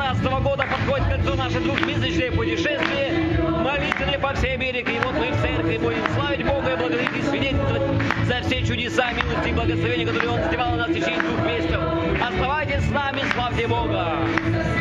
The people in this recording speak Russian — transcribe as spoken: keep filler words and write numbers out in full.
семнадцатого года подходит к концу наше двухмесячное путешествие, молитвенное по всей Америке. И вот мы в церкви будем славить Бога и благодарить и свидетельствовать за все чудеса, милости и благословения, которые Он сделал на нас в течение двух месяцев. Оставайтесь с нами, славьте Бога!